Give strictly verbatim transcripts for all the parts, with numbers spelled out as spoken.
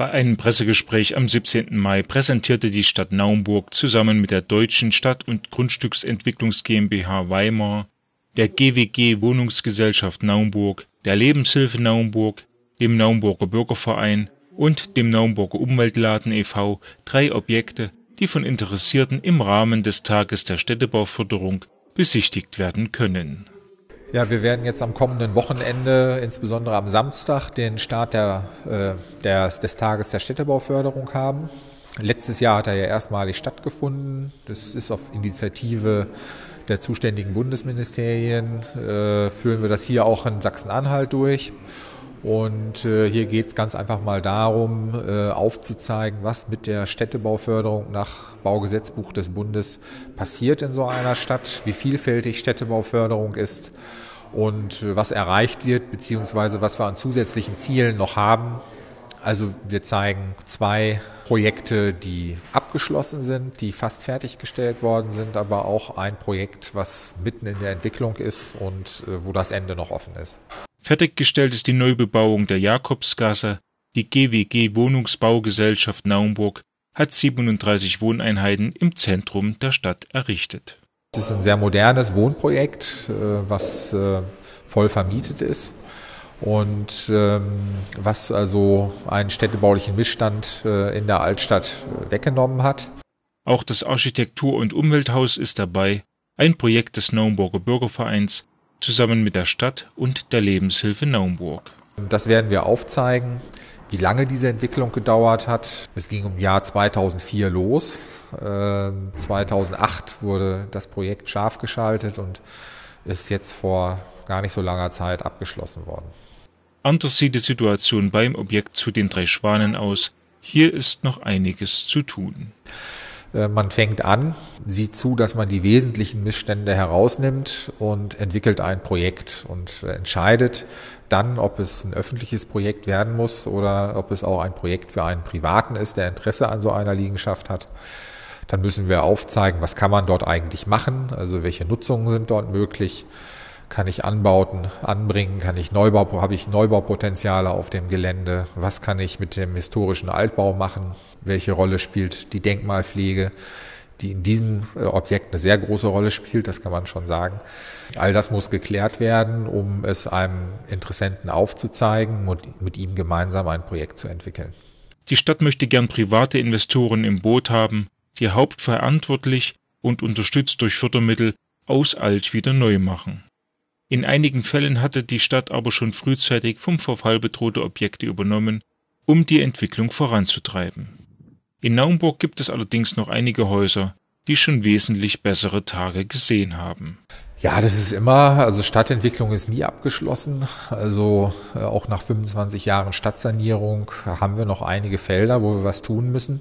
Bei einem Pressegespräch am siebzehnten Mai präsentierte die Stadt Naumburg zusammen mit der Deutschen Stadt- und Grundstücksentwicklungs GmbH Weimar, der G W G Wohnungsgesellschaft Naumburg, der Lebenshilfe Naumburg, dem Naumburger Bürgerverein und dem Naumburger Umweltladen e V drei Objekte, die von Interessierten im Rahmen des Tages der Städtebauförderung besichtigt werden können. Ja, wir werden jetzt am kommenden Wochenende, insbesondere am Samstag, den Start der, äh, der, des Tages der Städtebauförderung haben. Letztes Jahr hat er ja erstmalig stattgefunden. Das ist auf Initiative der zuständigen Bundesministerien. Äh, führen wir das hier auch in Sachsen-Anhalt durch. Und äh, hier geht es ganz einfach mal darum, äh, aufzuzeigen, was mit der Städtebauförderung nach Baugesetzbuch des Bundes passiert in so einer Stadt, wie vielfältig Städtebauförderung ist und äh, was erreicht wird, beziehungsweise was wir an zusätzlichen Zielen noch haben. Also wir zeigen zwei Projekte, die abgeschlossen sind, die fast fertiggestellt worden sind, aber auch ein Projekt, was mitten in der Entwicklung ist und äh, wo das Ende noch offen ist. Fertiggestellt ist die Neubebauung der Jakobsgasse. Die G W G Wohnungsbaugesellschaft Naumburg hat siebenunddreißig Wohneinheiten im Zentrum der Stadt errichtet. Es ist ein sehr modernes Wohnprojekt, was voll vermietet ist und was also einen städtebaulichen Missstand in der Altstadt weggenommen hat. Auch das Architektur- und Umwelthaus ist dabei, ein Projekt des Naumburger Bürgervereins, zusammen mit der Stadt und der Lebenshilfe Naumburg. Das werden wir aufzeigen, wie lange diese Entwicklung gedauert hat. Es ging im Jahr zweitausendvier los. zweitausendacht wurde das Projekt scharf geschaltet und ist jetzt vor gar nicht so langer Zeit abgeschlossen worden. Anders sieht die Situation beim Objekt zu den drei Schwanen aus. Hier ist noch einiges zu tun. Man fängt an, sieht zu, dass man die wesentlichen Missstände herausnimmt und entwickelt ein Projekt und entscheidet dann, ob es ein öffentliches Projekt werden muss oder ob es auch ein Projekt für einen Privaten ist, der Interesse an so einer Liegenschaft hat. Dann müssen wir aufzeigen, was kann man dort eigentlich machen, also welche Nutzungen sind dort möglich. Kann ich Anbauten anbringen? Kann ich Neubau, habe ich Neubaupotenziale auf dem Gelände? Was kann ich mit dem historischen Altbau machen? Welche Rolle spielt die Denkmalpflege, die in diesem Objekt eine sehr große Rolle spielt, das kann man schon sagen. All das muss geklärt werden, um es einem Interessenten aufzuzeigen und mit ihm gemeinsam ein Projekt zu entwickeln. Die Stadt möchte gern private Investoren im Boot haben, die hauptverantwortlich und unterstützt durch Fördermittel aus alt wieder neu machen. In einigen Fällen hatte die Stadt aber schon frühzeitig vom Verfall bedrohte Objekte übernommen, um die Entwicklung voranzutreiben. In Naumburg gibt es allerdings noch einige Häuser, die schon wesentlich bessere Tage gesehen haben. Ja, das ist immer, also Stadtentwicklung ist nie abgeschlossen. Also äh, auch nach fünfundzwanzig Jahren Stadtsanierung haben wir noch einige Felder, wo wir was tun müssen.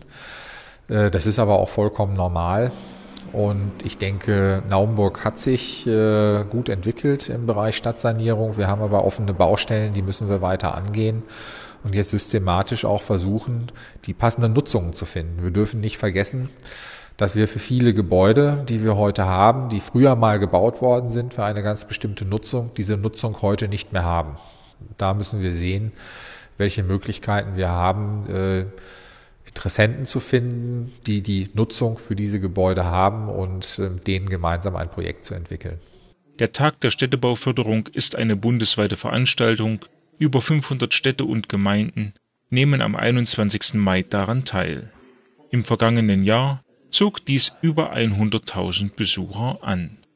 Äh, das ist aber auch vollkommen normal. Und ich denke, Naumburg hat sich äh, gut entwickelt im Bereich Stadtsanierung. Wir haben aber offene Baustellen, die müssen wir weiter angehen und jetzt systematisch auch versuchen, die passenden Nutzungen zu finden. Wir dürfen nicht vergessen, dass wir für viele Gebäude, die wir heute haben, die früher mal gebaut worden sind für eine ganz bestimmte Nutzung, diese Nutzung heute nicht mehr haben. Da müssen wir sehen, welche Möglichkeiten wir haben, äh, Interessenten zu finden, die die Nutzung für diese Gebäude haben und mit denen gemeinsam ein Projekt zu entwickeln. Der Tag der Städtebauförderung ist eine bundesweite Veranstaltung. Über fünfhundert Städte und Gemeinden nehmen am einundzwanzigsten Mai daran teil. Im vergangenen Jahr zog dies über hunderttausend Besucher an.